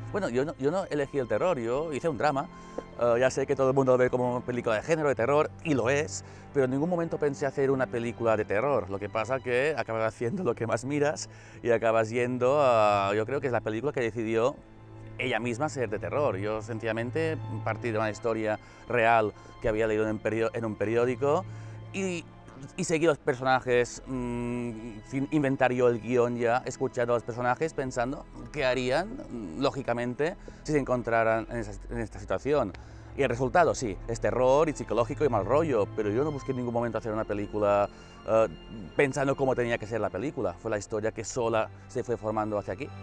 Bueno, yo no elegí el terror, yo hice un drama. Ya sé que todo el mundo lo ve como una película de género, de terror, y lo es, pero en ningún momento pensé hacer una película de terror. Lo que pasa que acabas haciendo lo que más miras y acabas yendo a... Yo creo que es la película que decidió ella misma ser de terror. Yo sencillamente partí de una historia real que había leído en un periódico y, y seguí los personajes, sin inventar yo el guión ya, escuchando a los personajes, pensando qué harían, lógicamente, si se encontraran en esta situación. Y el resultado, sí, es terror y psicológico y mal rollo, pero yo no busqué en ningún momento hacer una película pensando cómo tenía que ser la película. Fue la historia que sola se fue formando hacia aquí.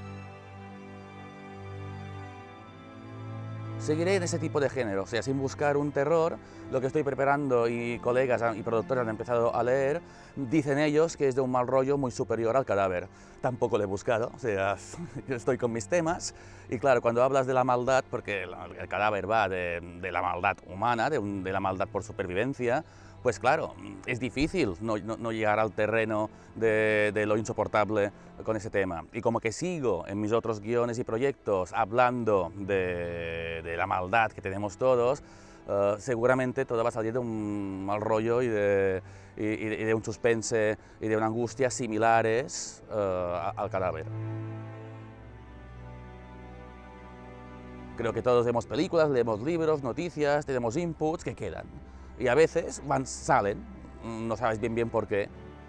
Seguiré en ese tipo de género, o sea, sin buscar un terror. Lo que estoy preparando y colegas y productores han empezado a leer, dicen ellos que es de un mal rollo muy superior al Cadáver. Tampoco lo he buscado, o sea, yo estoy con mis temas y claro, cuando hablas de la maldad, porque el Cadáver va de la maldad humana, de la maldad por supervivencia, pues claro, es difícil no llegar al terreno de lo insoportable con ese tema. Y como que sigo en mis otros guiones y proyectos hablando de la maldad que tenemos todos, seguramente todo va a salir de un mal rollo y de un suspense y de una angustia similares al Cadáver. Creo que todos vemos películas, leemos libros, noticias, tenemos inputs que quedan. Y a veces salen, no sabes bien por qué.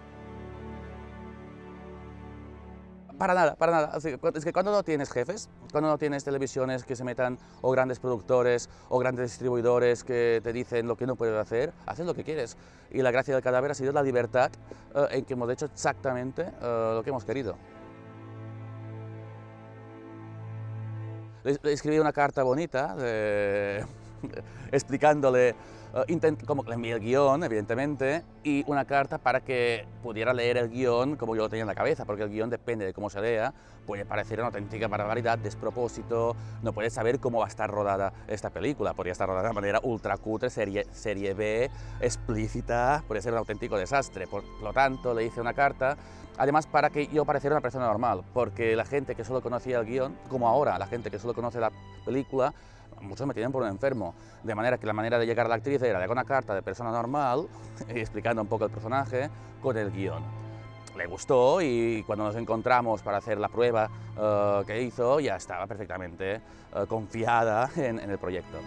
Para nada, para nada. Es que cuando no tienes jefes, cuando no tienes televisiones que se metan, o grandes productores, o grandes distribuidores que te dicen lo que no puedes hacer, haces lo que quieres. Y la gracia del Cadáver ha sido la libertad en que hemos hecho exactamente lo que hemos querido. Le escribí una carta bonita explicándole, como le envié el guión, evidentemente, y una carta para que pudiera leer el guión como yo lo tenía en la cabeza, porque el guión depende de cómo se lea, puede parecer una auténtica barbaridad, despropósito, no puedes saber cómo va a estar rodada esta película, podría estar rodada de manera ultra cutre, serie B, explícita, podría ser un auténtico desastre. Por lo tanto, le hice una carta, además para que yo pareciera una persona normal, porque la gente que solo conocía el guión, como ahora la gente que solo conoce la película, muchos me tienen por un enfermo, de manera que la manera de llegar a la actriz era de una carta de persona normal, explicando un poco el personaje, con el guión. Le gustó y cuando nos encontramos para hacer la prueba que hizo, ya estaba perfectamente confiada en el proyecto.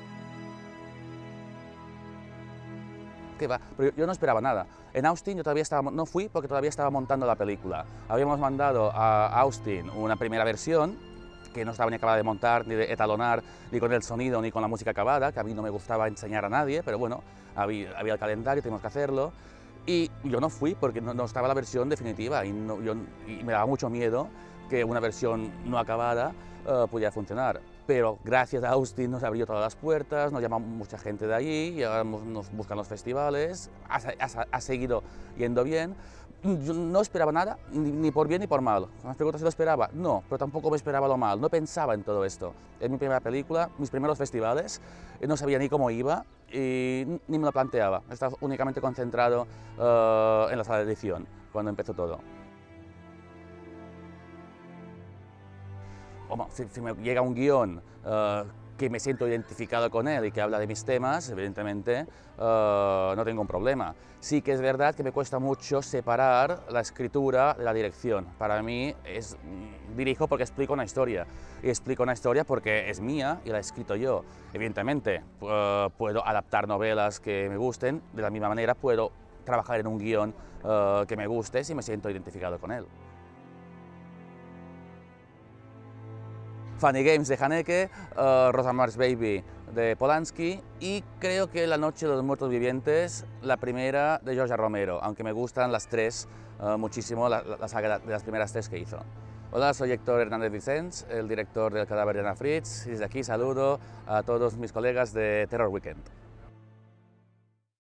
¿Qué va? Pero yo no esperaba nada. En Austin yo todavía no fui porque todavía estaba montando la película. Habíamos mandado a Austin una primera versión que no estaba ni acabada de montar, ni de etalonar, ni con el sonido, ni con la música acabada, que a mí no me gustaba enseñar a nadie, pero bueno, había el calendario, teníamos que hacerlo. Y yo no fui porque no estaba la versión definitiva y me daba mucho miedo que una versión no acabada pudiera funcionar. Pero gracias a Austin nos abrió todas las puertas, nos llama mucha gente de allí, y ahora nos buscan los festivales, ha seguido yendo bien. Yo no esperaba nada, ni por bien ni por mal. ¿Me preguntas si lo esperaba? No, pero tampoco me esperaba lo mal, no pensaba en todo esto. Es mi primera película, mis primeros festivales, no sabía ni cómo iba y ni me lo planteaba. Estaba únicamente concentrado en la sala de edición cuando empezó todo. Si me llega un guión que me siento identificado con él y que habla de mis temas, evidentemente no tengo un problema. Sí que es verdad que me cuesta mucho separar la escritura de la dirección. Para mí dirijo porque explico una historia, y explico una historia porque es mía y la he escrito yo. Evidentemente puedo adaptar novelas que me gusten, de la misma manera puedo trabajar en un guión que me guste si me siento identificado con él. Funny Games de Haneke, Rosemary's Baby de Polanski y creo que La Noche de los Muertos Vivientes, la primera de George Romero, aunque me gustan las tres muchísimo, la saga de las primeras tres que hizo. Hola, soy Héctor Hernández Vicens, el director del Cadáver de Ana Fritz, y desde aquí saludo a todos mis colegas de Terror Weekend.